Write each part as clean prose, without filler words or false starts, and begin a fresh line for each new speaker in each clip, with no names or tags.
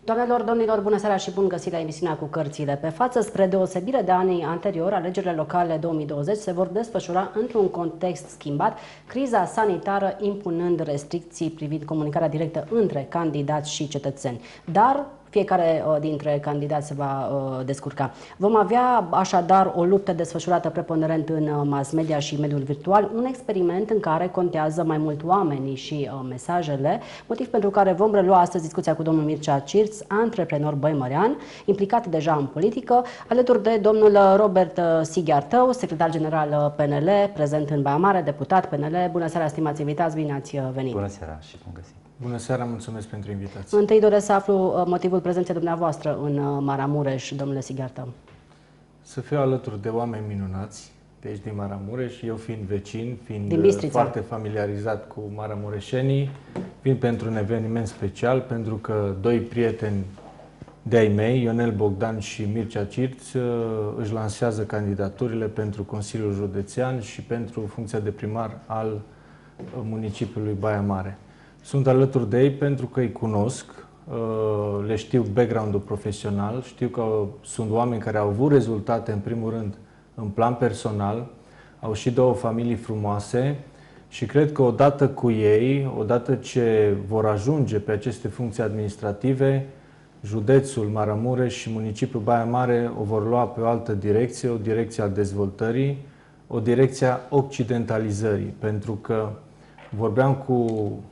Doamnelor, domnilor, bună seara și bun găsit la emisiunea Cu Cărțile pe față. Spre deosebire de anii anteriori, alegerile locale 2020 se vor desfășura într-un context schimbat, criza sanitară impunând restricții privind comunicarea directă între candidați și cetățeni. Dar fiecare dintre candidați se va descurca. Vom avea așadar o luptă desfășurată preponderent în mass media și mediul virtual, un experiment în care contează mai mult oamenii și mesajele, motiv pentru care vom relua astăzi discuția cu domnul Mircea Cirț, antreprenor băimărean, implicat deja în politică, alături de domnul Robert Sighiartău, secretar general PNL, prezent în Baia Mare, deputat PNL. Bună seara, stimați invitați, bine ați venit!
Bună seara și bun găsit!
Bună seara, mulțumesc pentru invitație.
Întâi doresc să aflu motivul prezenței dumneavoastră în Maramureș, domnule Sighiartău.
Să fiu alături de oameni minunați de aici din Maramureș, eu fiind vecin, fiind foarte familiarizat cu maramureșenii, vin pentru un eveniment special, pentru că doi prieteni de-ai mei, Ionel Bogdan și Mircea Cirț, își lansează candidaturile pentru Consiliul Județean și pentru funcția de primar al municipiului Baia Mare. Sunt alături de ei pentru că îi cunosc, le știu background-ul profesional, știu că sunt oameni care au avut rezultate, în primul rând, în plan personal, au și două familii frumoase și cred că odată cu ei, odată ce vor ajunge pe aceste funcții administrative, județul Maramureș și municipiul Baia Mare o vor lua pe o altă direcție, o direcție a dezvoltării, o direcție a occidentalizării, pentru că vorbeam cu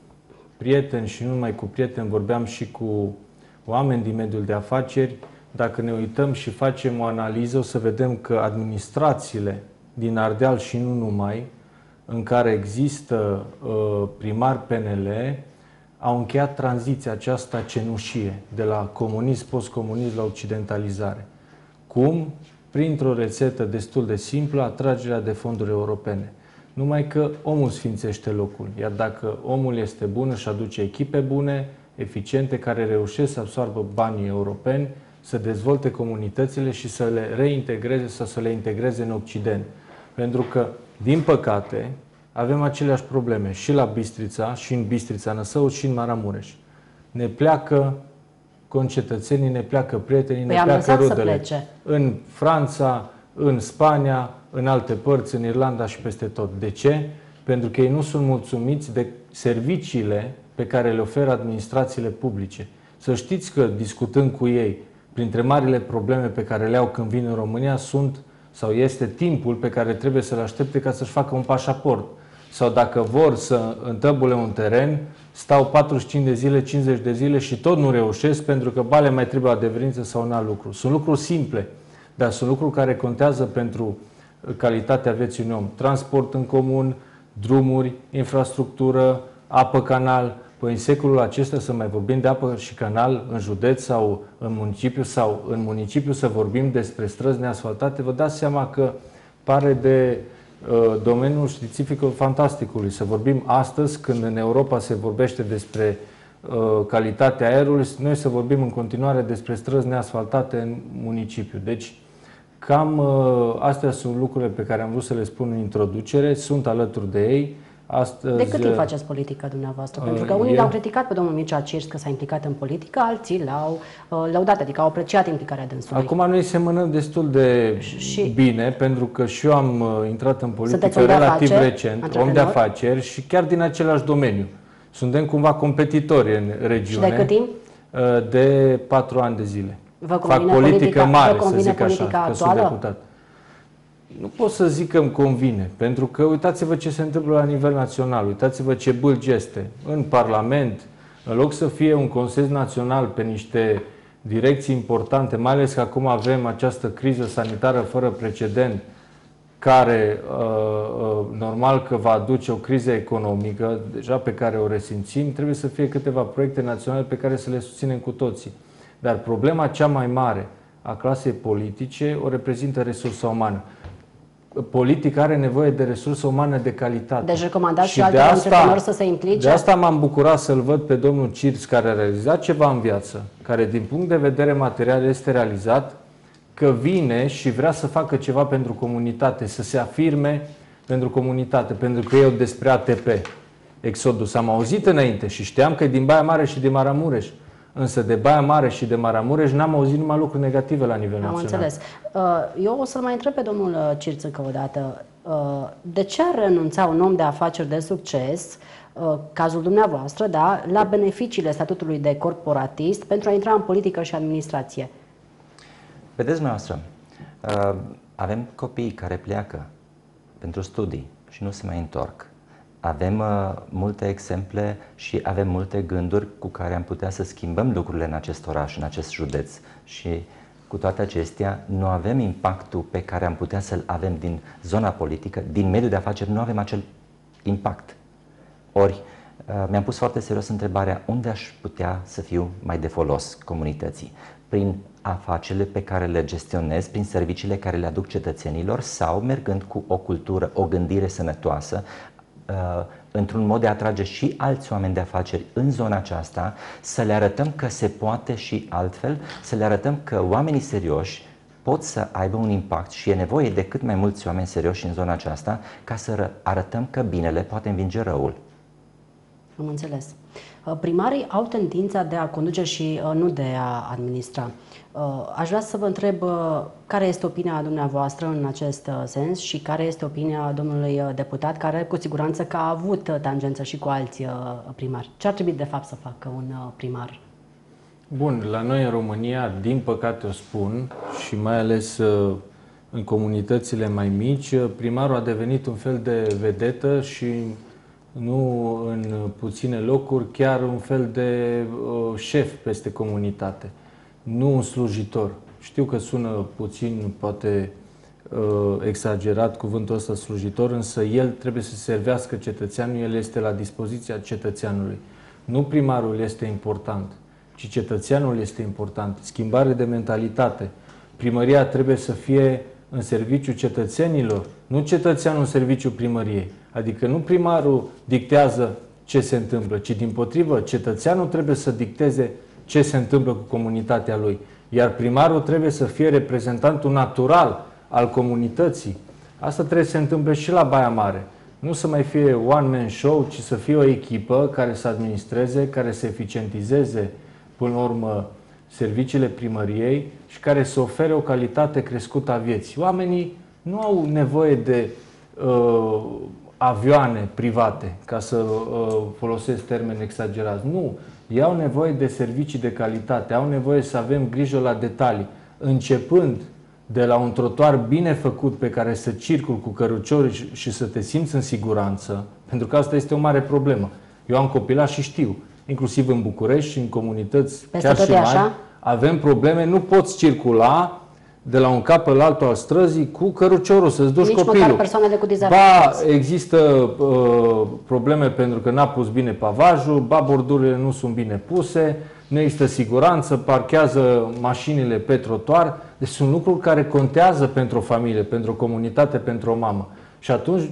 prieteni și nu numai cu prieteni, vorbeam și cu oameni din mediul de afaceri. Dacă ne uităm și facem o analiză, o să vedem că administrațiile din Ardeal și nu numai, în care există primar PNL, au încheiat tranziția aceasta cenușie, de la comunism, postcomunism la occidentalizare. Cum? Printr-o rețetă destul de simplă, atragerea de fonduri europene. Numai că omul sfințește locul, iar dacă omul este bun, își aduce echipe bune, eficiente, care reușesc să absoarbă banii europeni, să dezvolte comunitățile și să le reintegreze sau să le integreze în Occident. Pentru că, din păcate, avem aceleași probleme și la Bistrița, și în Bistrița Năsăud, și în Maramureș. Ne pleacă concetățenii, ne pleacă prietenii, ne pleacă rudele. În Franța, în Spania, în alte părți, în Irlanda și peste tot. De ce? Pentru că ei nu sunt mulțumiți de serviciile pe care le oferă administrațiile publice. Să știți că, discutând cu ei, printre marile probleme pe care le au când vin în România sunt, sau este timpul pe care trebuie să-l aștepte ca să-și facă un pașaport. Sau dacă vor să întăbule un teren, stau 45 de zile, 50 de zile și tot nu reușesc pentru că le mai trebuie adeverință sau un alt lucru. Sunt lucruri simple, dar sunt lucruri care contează pentru calitatea vieții unui om. Transport în comun, drumuri, infrastructură, apă, canal. Păi în secolul acesta să mai vorbim de apă și canal în județ sau în municipiu să vorbim despre străzi neasfaltate, vă dați seama că pare de domeniul științific fantasticului. Să vorbim astăzi, când în Europa se vorbește despre calitatea aerului, noi să vorbim în continuare despre străzi neasfaltate în municipiu. Deci, cam astea sunt lucrurile pe care am vrut să le spun în introducere, sunt alături de ei. Astăzi,
de cât timp faceți politică dumneavoastră? Pentru că unii l-au criticat pe domnul Mircea Cirț că s-a implicat în politică, alții l-au lăudat, adică au apreciat implicarea dânsului.
Acum noi semănăm destul de bine, pentru că și eu am intrat în politică relativ recent, om de afaceri și chiar din același domeniu. Suntem cumva competitori în regiune.
Și de cât timp?
De 4 ani de zile.
Fac politică mare, să zic așa,
că sunt deputat. Nu pot să zic că îmi convine, pentru că uitați-vă ce se întâmplă la nivel național, uitați-vă ce bâlci este în Parlament, în loc să fie un consens național pe niște direcții importante, mai ales că acum avem această criză sanitară fără precedent, care normal că va aduce o criză economică, deja pe care o resimțim, trebuie să fie câteva proiecte naționale pe care să le susținem cu toții. Dar problema cea mai mare a clasei politice o reprezintă resursa umană. Politica are nevoie de resursă umană de calitate.
Deci recomandați și altor antreprenori să se implice?
De asta m-am bucurat să-l văd pe domnul Cirț, care a realizat ceva în viață, care din punct de vedere material este realizat, că vine și vrea să facă ceva pentru comunitate, să se afirme pentru comunitate, pentru că eu despre ATP, Exodus, am auzit înainte și știam că e din Baia Mare și din Maramureș. Însă de Baia Mare și de Maramureș n-am auzit numai lucruri negative la nivel național.
Am înțeles. Eu o să-l mai întreb pe domnul Cirțâcă o dată. De ce ar renunța un om de afaceri de succes, cazul dumneavoastră, da, la beneficiile statutului de corporatist pentru a intra în politică și administrație?
Vedeți dumneavoastră, avem copii care pleacă pentru studii și nu se mai întorc. Avem multe exemple și avem multe gânduri cu care am putea să schimbăm lucrurile în acest oraș, în acest județ. Și cu toate acestea, nu avem impactul pe care am putea să-l avem din zona politică, din mediul de afaceri, nu avem acel impact. Ori, mi-am pus foarte serios întrebarea, unde aș putea să fiu mai de folos comunității? Prin afacerile pe care le gestionez, prin serviciile care le aduc cetățenilor sau mergând cu o cultură, o gândire sănătoasă, într-un mod de a atrage și alți oameni de afaceri în zona aceasta, să le arătăm că se poate și altfel, să le arătăm că oamenii serioși pot să aibă un impact și e nevoie de cât mai mulți oameni serioși în zona aceasta ca să arătăm că binele poate învinge răul.
Am înțeles. Primarii au tendința de a conduce și nu de a administra. Aș vrea să vă întreb care este opinia dumneavoastră în acest sens și care este opinia domnului deputat, care cu siguranță că a avut tangență și cu alți primari. Ce ar trebui de fapt să facă un primar?
Bun, la noi în România, din păcate o spun, și mai ales în comunitățile mai mici, primarul a devenit un fel de vedetă și nu în puține locuri, chiar un fel de șef peste comunitate, nu un slujitor. Știu că sună puțin, poate exagerat cuvântul ăsta slujitor, însă el trebuie să servească cetățeanul, el este la dispoziția cetățeanului. Nu primarul este important, ci cetățeanul este important. Schimbare de mentalitate. Primăria trebuie să fie în serviciul cetățenilor, nu cetățeanul în serviciul primăriei. Adică nu primarul dictează ce se întâmplă, ci dimpotrivă, cetățeanul trebuie să dicteze ce se întâmplă cu comunitatea lui. Iar primarul trebuie să fie reprezentantul natural al comunității. Asta trebuie să se întâmple și la Baia Mare. Nu să mai fie one-man show, ci să fie o echipă care să administreze, care să eficientizeze, până la urmă, serviciile primăriei și care să ofere o calitate crescută a vieții. Oamenii nu au nevoie de avioane private, ca să folosesc termeni exagerați. Nu. Ei au nevoie de servicii de calitate, au nevoie să avem grijă la detalii, începând de la un trotuar bine făcut pe care să circul cu căruciori și să te simți în siguranță, pentru că asta este o mare problemă. Eu am copilat și știu, inclusiv în București și în comunități chiar și mari, avem probleme, nu poți circula de la un capăt la altul al străzii cu căruciorul, să-ți duci copilul.
Nici măcar persoanele cu dizabilități.
Ba, există probleme pentru că n-a pus bine pavajul, ba, bordurile nu sunt bine puse, nu există siguranță, parchează mașinile pe trotuar. Deci sunt lucruri care contează pentru o familie, pentru o comunitate, pentru o mamă. Și atunci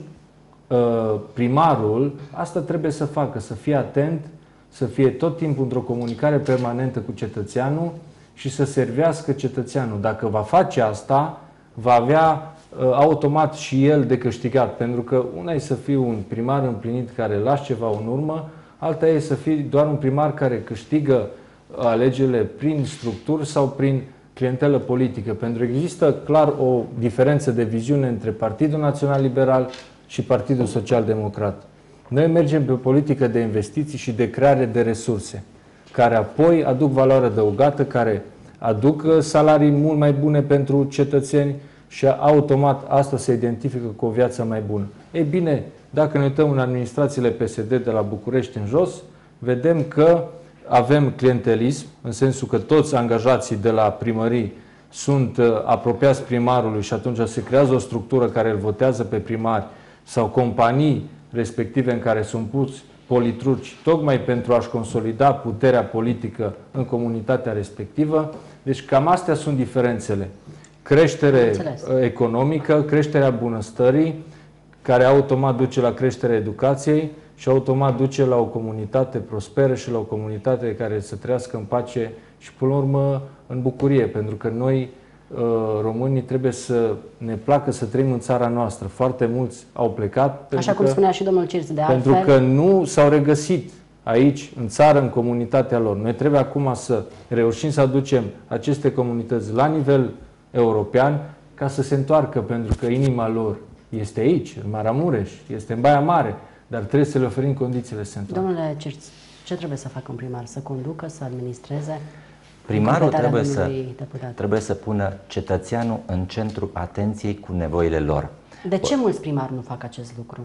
primarul asta trebuie să facă, să fie atent, să fie tot timpul într-o comunicare permanentă cu cetățeanul și să servească cetățeanul. Dacă va face asta, va avea automat și el de câștigat. Pentru că una e să fii un primar împlinit care lași ceva în urmă, alta e să fii doar un primar care câștigă alegerile prin structuri sau prin clientelă politică. Pentru că există clar o diferență de viziune între Partidul Național Liberal și Partidul Social Democrat. Noi mergem pe o politică de investiții și de creare de resurse, care apoi aduc valoare adăugată, care aduc salarii mult mai bune pentru cetățeni și automat asta se identifică cu o viață mai bună. Ei bine, dacă ne uităm în administrațiile PSD de la București în jos, vedem că avem clientelism, în sensul că toți angajații de la primării sunt apropiați primarului și atunci se creează o structură care îl votează pe primari sau companii respective în care sunt puși politruci, tocmai pentru a-și consolida puterea politică în comunitatea respectivă. Deci cam astea sunt diferențele. Creștere economică, creșterea bunăstării, care automat duce la creșterea educației și automat duce la o comunitate prosperă și la o comunitate care să trăiască în pace și, până la urmă, în bucurie. Pentru că noi, românii, trebuie să ne placă să trăim în țara noastră. Foarte mulți au plecat.
Așa cum spunea și domnul Cirț, de altfel.
Pentru că nu s-au regăsit aici, în țară, în comunitatea lor. Noi trebuie acum să reușim să aducem aceste comunități la nivel european ca să se întoarcă, pentru că inima lor este aici, în Maramureș, este în Baia Mare, dar trebuie să le oferim condițiile să se întoarcă.
Domnule Cirț, ce trebuie să facă un primar? Să conducă, să administreze?
Primarul trebuie să pună cetățeanul în centrul atenției cu nevoile lor.
De ce mulți primari nu fac acest lucru?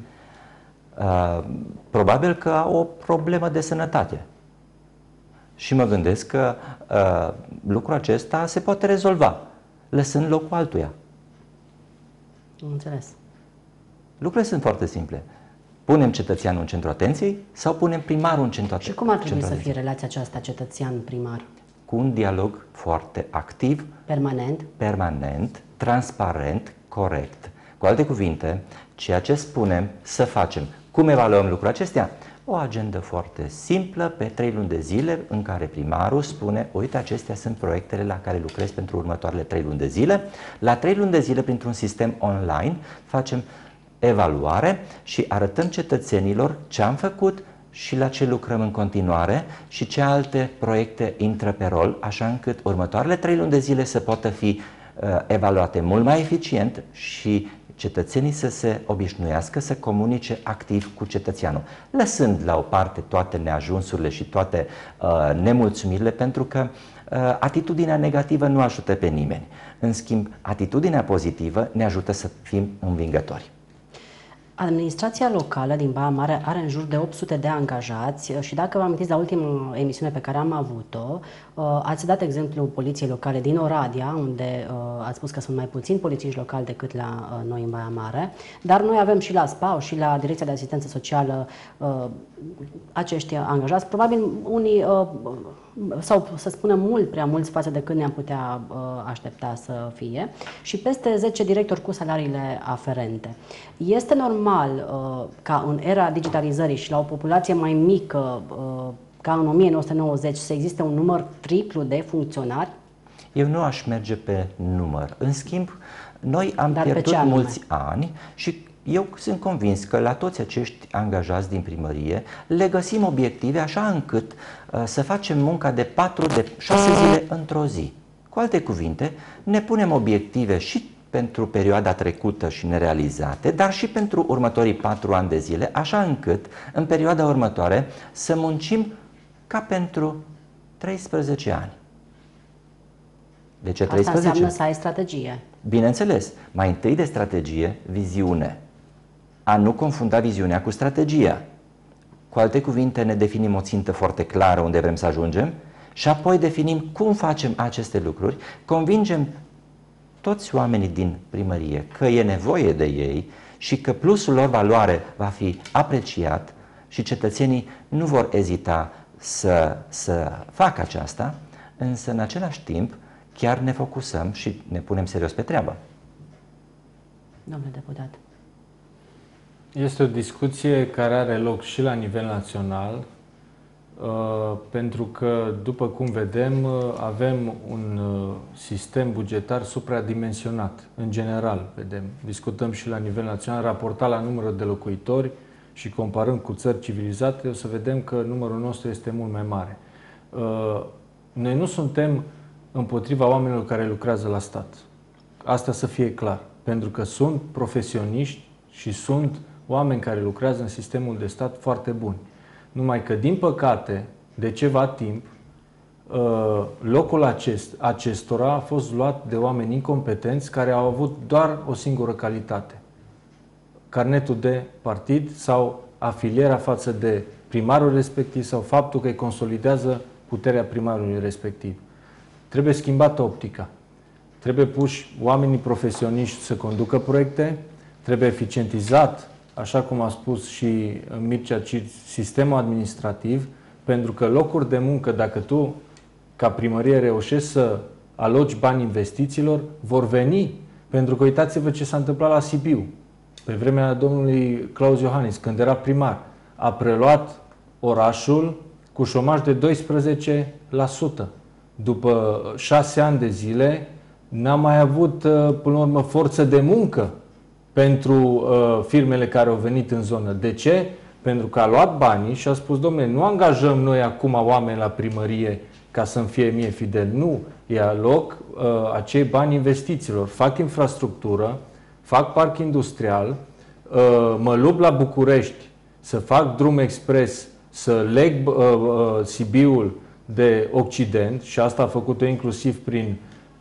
Probabil că au o problemă de sănătate. Și mă gândesc că lucrul acesta se poate rezolva, lăsând locul altuia.
Înțeles.
Lucrurile sunt foarte simple. Punem cetățeanul în centrul atenției sau punem primarul în centrul atenției?
Și cum ar trebui să fie relația aceasta cetățean-primar?
Cu un dialog foarte activ, permanent, transparent, corect. Cu alte cuvinte, ceea ce spunem să facem. Cum evaluăm lucrul acestea? O agendă foarte simplă, pe 3 luni de zile, în care primarul spune, uite, acestea sunt proiectele la care lucrez pentru următoarele 3 luni de zile. La 3 luni de zile, printr-un sistem online, facem evaluare și arătăm cetățenilor ce am făcut și la ce lucrăm în continuare și ce alte proiecte intră pe rol, așa încât următoarele 3 luni de zile să poată fi evaluate mult mai eficient și cetățenii să se obișnuiască să comunice activ cu cetățeanul, lăsând la o parte toate neajunsurile și toate nemulțumirile, pentru că atitudinea negativă nu ajută pe nimeni. În schimb, atitudinea pozitivă ne ajută să fim învingători.
Administrația locală din Baia Mare are în jur de 800 de angajați și dacă vă amintiți la ultima emisiune pe care am avut-o, ați dat exemplu poliției locale din Oradea, unde ați spus că sunt mai puțini polițiști locali decât la noi în Baia Mare, dar noi avem și la SPAO și la Direcția de Asistență Socială acești angajați. Probabil unii, sau să spunem mult prea mulți față de când ne-am putea aștepta să fie, și peste 10 directori cu salariile aferente. Este normal ca în era digitalizării și la o populație mai mică ca în 1990 să existe un număr triplu de funcționari?
Eu nu aș merge pe număr. În schimb, noi am pierdut mulți ani și eu sunt convins că la toți acești angajați din primărie le găsim obiective așa încât să facem munca de 6 zile într-o zi. Cu alte cuvinte, ne punem obiective și pentru perioada trecută și nerealizate, dar și pentru următorii 4 ani de zile, așa încât în perioada următoare să muncim ca pentru 13 ani. De ce 13?
Asta înseamnă să ai strategie.
Bineînțeles, mai întâi de strategie, viziune. A nu confunda viziunea cu strategia. Cu alte cuvinte, ne definim o țintă foarte clară unde vrem să ajungem și apoi definim cum facem aceste lucruri, convingem toți oamenii din primărie că e nevoie de ei și că plusul lor valoare va fi apreciat și cetățenii nu vor ezita să facă aceasta, însă în același timp chiar ne focusăm și ne punem serios pe treabă.
Domnule deputat.
Este o discuție care are loc și la nivel național, pentru că, după cum vedem, avem un sistem bugetar supradimensionat. În general, vedem. Discutăm și la nivel național, raportat la numărul de locuitori și comparând cu țări civilizate, o să vedem că numărul nostru este mult mai mare. Noi nu suntem împotriva oamenilor care lucrează la stat. Asta să fie clar. Pentru că sunt profesioniști și sunt oameni care lucrează în sistemul de stat foarte buni. Numai că, din păcate, de ceva timp, locul acestora a fost luat de oameni incompetenți care au avut doar o singură calitate. Carnetul de partid sau afilierea față de primarul respectiv sau faptul că îi consolidează puterea primarului respectiv. Trebuie schimbată optica. Trebuie puși oamenii profesioniști să conducă proiecte, trebuie eficientizat, așa cum a spus și Mircea Cirț, sistemul administrativ, pentru că locuri de muncă, dacă tu, ca primărie, reușești să aloci bani investițiilor, vor veni. Pentru că uitați-vă ce s-a întâmplat la Sibiu, pe vremea domnului Claus Iohannis, când era primar. A preluat orașul cu șomaj de 12%. După 6 ani de zile, n-a mai avut, până la urmă, forță de muncă pentru firmele care au venit în zonă. De ce? Pentru că a luat banii și a spus, domnule, nu angajăm noi acum oameni la primărie ca să-mi fie mie fidel. Nu, e aloc acei bani investițiilor. Fac infrastructură, fac parc industrial, mă lupt la București să fac drum expres, să leg Sibiul de Occident și asta a făcut-o inclusiv prin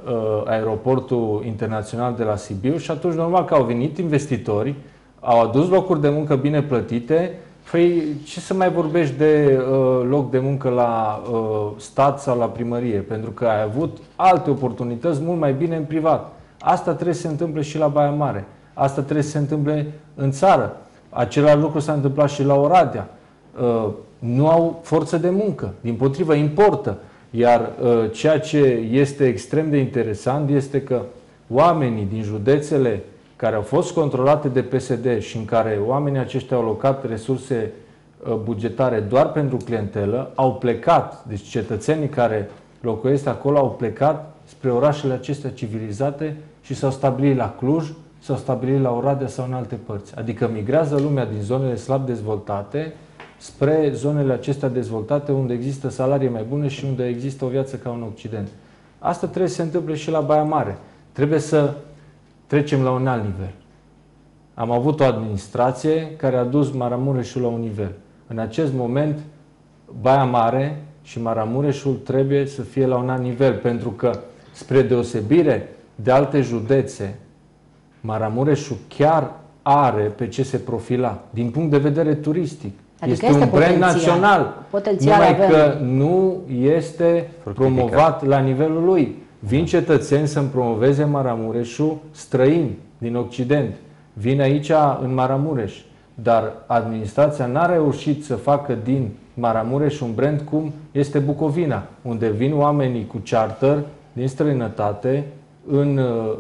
aeroportul internațional de la Sibiu și atunci normal că au venit investitori, au adus locuri de muncă bine plătite. Păi ce să mai vorbești de loc de muncă la stat sau la primărie, pentru că ai avut alte oportunități mult mai bine în privat. Asta trebuie să se întâmple și la Baia Mare. Asta trebuie să se întâmple în țară. Același lucru s-a întâmplat și la Oradea. Nu au forță de muncă, dimpotrivă importă. Iar ceea ce este extrem de interesant este că oamenii din județele care au fost controlate de PSD și în care oamenii aceștia au alocat resurse bugetare doar pentru clientelă, au plecat, deci cetățenii care locuiesc acolo au plecat spre orașele acestea civilizate și s-au stabilit la Cluj, s-au stabilit la Oradea sau în alte părți. Adică migrează lumea din zonele slab dezvoltate spre zonele acestea dezvoltate unde există salarii mai bune și unde există o viață ca în Occident. Asta trebuie să se întâmple și la Baia Mare. Trebuie să trecem la un alt nivel. Am avut o administrație care a dus Maramureșul la un nivel. În acest moment, Baia Mare și Maramureșul trebuie să fie la un alt nivel, pentru că, spre deosebire de alte județe, Maramureșul chiar are pe ce se profila, din punct de vedere turistic.
Adică
este un brand național, numai că nu este promovat la nivelul lui. Vin cetățeni să-mi promoveze Maramureșul străini din Occident. Vin aici în Maramureș. Dar administrația n-a reușit să facă din Maramureș un brand cum este Bucovina, unde vin oamenii cu charter din străinătate în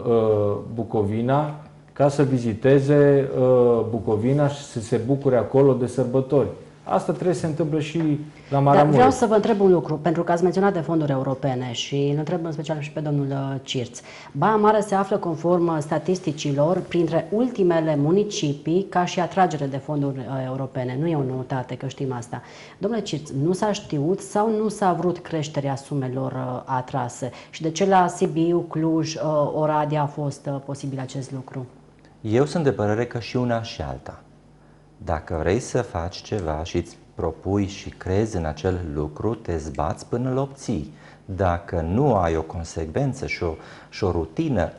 Bucovina ca să viziteze Bucovina și să se bucure acolo de sărbători. Asta trebuie să se întâmple și la Maramureș.
Vreau să vă întreb un lucru, pentru că ați menționat de fonduri europene și îl întreb în special și pe domnul Cirț. Baia Mare se află, conform statisticilor, printre ultimele municipii ca și atragere de fonduri europene. Nu e o noutate, că știm asta. Domnule Cirț, nu s-a știut sau nu s-a vrut creșterea sumelor atrase? Și de ce la Sibiu, Cluj, Oradea a fost posibil acest lucru?
Eu sunt de părere că și una și alta. Dacă vrei să faci ceva și îți propui și crezi în acel lucru, te zbați până îl obții. Dacă nu ai o consecvență și o rutină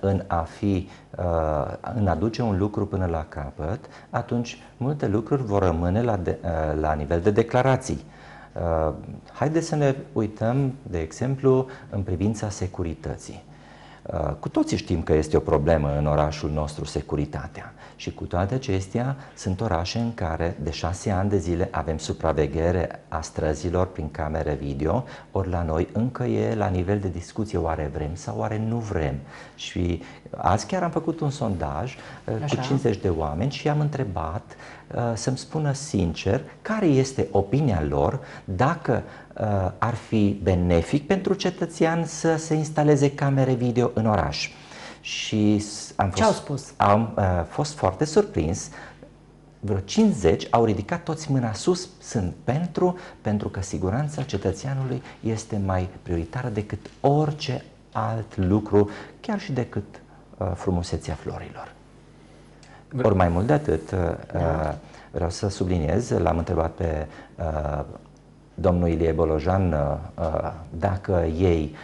în a duce un lucru până la capăt, atunci multe lucruri vor rămâne la nivel de declarații. Haideți să ne uităm, de exemplu, în privința securității. Cu toții știm că este o problemă în orașul nostru securitatea și cu toate acestea sunt orașe în care de 6 ani de zile avem supraveghere a străzilor prin camere video, ori la noi încă e la nivel de discuție, oare vrem sau oare nu vrem. Și azi chiar am făcut un sondaj cu 50 de oameni și i-am întrebat să-mi spună sincer care este opinia lor dacă ar fi benefic pentru cetățean să se instaleze camere video în oraș. Și
ce au spus?
Am fost foarte surprins. Vreo 50 au ridicat toți mâna sus, sunt pentru că siguranța cetățeanului este mai prioritară decât orice alt lucru, chiar și decât frumusețea florilor. Ori mai mult de atât, vreau să subliniez, l-am întrebat pe domnul Ilie Bolojan dacă ei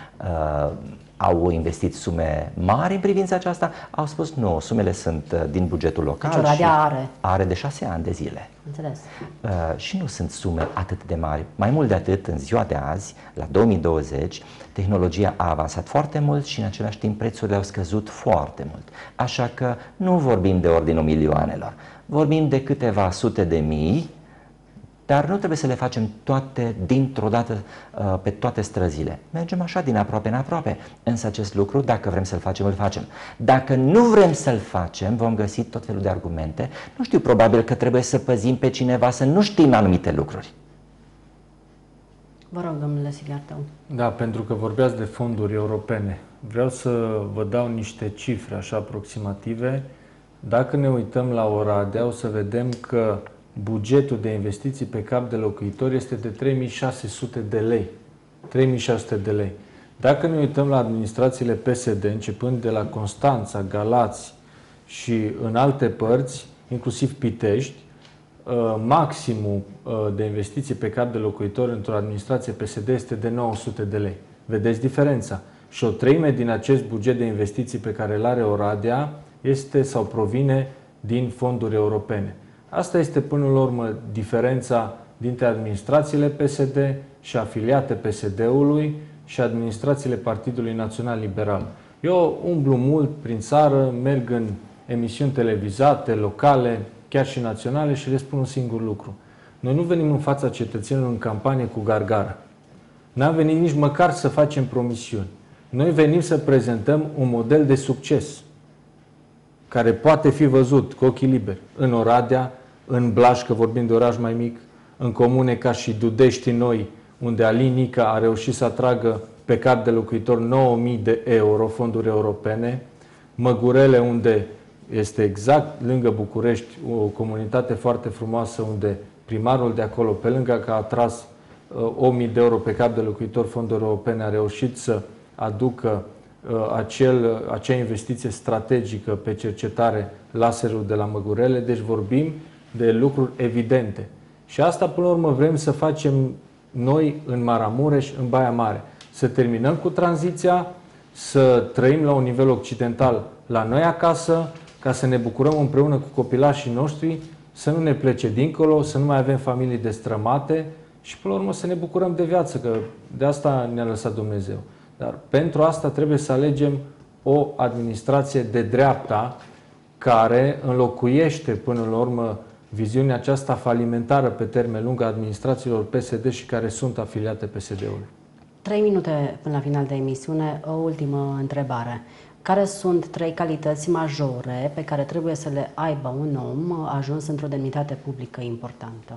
au investit sume mari în privința aceasta, au spus nu, sumele sunt din bugetul local.
Deci Oradea
are de 6 ani de zile.
Înțeles.
Și nu sunt sume atât de mari. Mai mult de atât, în ziua de azi, la 2020, tehnologia a avansat foarte mult și în același timp prețurile au scăzut foarte mult. Așa că nu vorbim de ordinul milioanelor, vorbim de câteva sute de mii, dar nu trebuie să le facem toate dintr-o dată pe toate străzile. Mergem așa din aproape în aproape. Însă acest lucru, dacă vrem să-l facem, îl facem. Dacă nu vrem să-l facem, vom găsi tot felul de argumente. Nu știu, probabil că trebuie să păzim pe cineva să nu știm anumite lucruri.
Vă rog, domnule Siliartău.
Da, pentru că vorbeați de fonduri europene. Vreau să vă dau niște cifre așa aproximative. Dacă ne uităm la Oradea, o să vedem că bugetul de investiții pe cap de locuitor este de 3600 de lei. 3600 de lei. Dacă ne uităm la administrațiile PSD, începând de la Constanța, Galați și în alte părți, inclusiv Pitești, maximul de investiții pe cap de locuitor într-o administrație PSD este de 900 de lei. Vedeți diferența? Și o treime din acest buget de investiții pe care îl are Oradea este sau provine din fonduri europene. Asta este până la urmă diferența dintre administrațiile PSD și afiliate PSD-ului și administrațiile Partidului Național Liberal. Eu umblu mult prin țară, merg în emisiuni televizate, locale, chiar și naționale și le spun un singur lucru. Noi nu venim în fața cetățenilor în campanie cu gargară. N-am venit nici măcar să facem promisiuni. Noi venim să prezentăm un model de succes care poate fi văzut cu ochii liberi în Oradea, în Blaj, că vorbim de oraș mai mic, în comune ca și Dudești Noi, unde Alin Nica a reușit să atragă pe cap de locuitor 9.000 de euro fonduri europene, Măgurele, unde este exact lângă București, o comunitate foarte frumoasă, unde primarul de acolo, pe lângă că a atras 8.000 de euro pe cap de locuitor fonduri europene, a reușit să aducă acea investiție strategică pe cercetare, laserul de la Măgurele. Deci vorbim de lucruri evidente. Și asta, până la urmă, vrem să facem noi în Maramureș, în Baia Mare. Să terminăm cu tranziția, să trăim la un nivel occidental la noi acasă, ca să ne bucurăm împreună cu copilașii noștri, să nu ne plece dincolo, să nu mai avem familii destrămate și, până la urmă, să ne bucurăm de viață, că de asta ne-a lăsat Dumnezeu. Dar pentru asta trebuie să alegem o administrație de dreapta care înlocuiește, până la urmă, viziunea aceasta falimentară pe termen lung a administrațiilor PSD și care sunt afiliate PSD-ului.
3 minute până la final de emisiune, o ultimă întrebare. Care sunt 3 calități majore pe care trebuie să le aibă un om ajuns într-o demnitate publică importantă?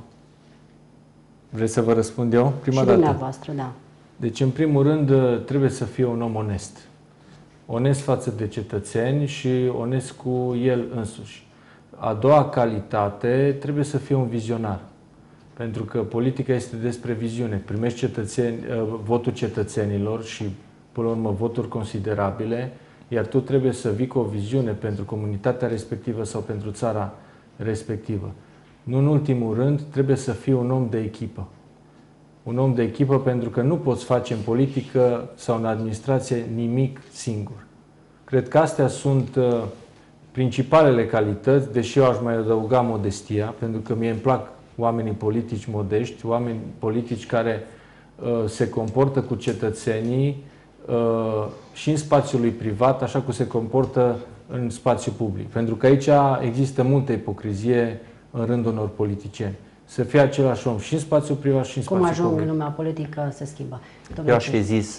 Vreți să vă răspund eu? Prima dată.
Dumneavoastră, da.
Deci, în primul rând, trebuie să fie un om onest. Onest față de cetățeni și onest cu el însuși. A doua calitate, trebuie să fie un vizionar. Pentru că politica este despre viziune. Primești votul cetățenilor și, până la urmă, voturi considerabile, iar tu trebuie să vii cu o viziune pentru comunitatea respectivă sau pentru țara respectivă. Nu în ultimul rând, trebuie să fii un om de echipă. Un om de echipă pentru că nu poți face în politică sau în administrație nimic singur. Cred că astea sunt principalele calități, deși eu aș mai adăuga modestia, pentru că mie îmi plac oamenii politici modești, oameni politici care se comportă cu cetățenii și în spațiul lui privat, așa cum se comportă în spațiul public. Pentru că aici există multă ipocrizie în rândul unor politicieni. Să fie același om și în spațiul privat și în spațiul public.
Cum ajung în lumea politică se schimbă.
Eu aș fi zis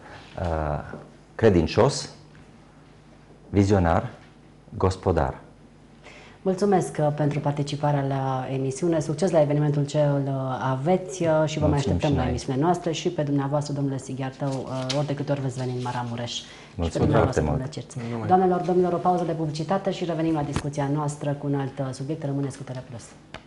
credincios, vizionar, gospodar.
Mulțumesc pentru participarea la emisiune. Succes la evenimentul ce îl aveți și vă mai așteptăm la emisiunile noastre și pe dumneavoastră, domnule Sighiartău, ori de câte ori veți veni în Maramureș.
Mulțumesc
și pe dumneavoastră, domnule Cerți. Doamnelor, domnilor, o pauză de publicitate și revenim la discuția noastră cu un alt subiect. Rămâneți cu Tele Plus.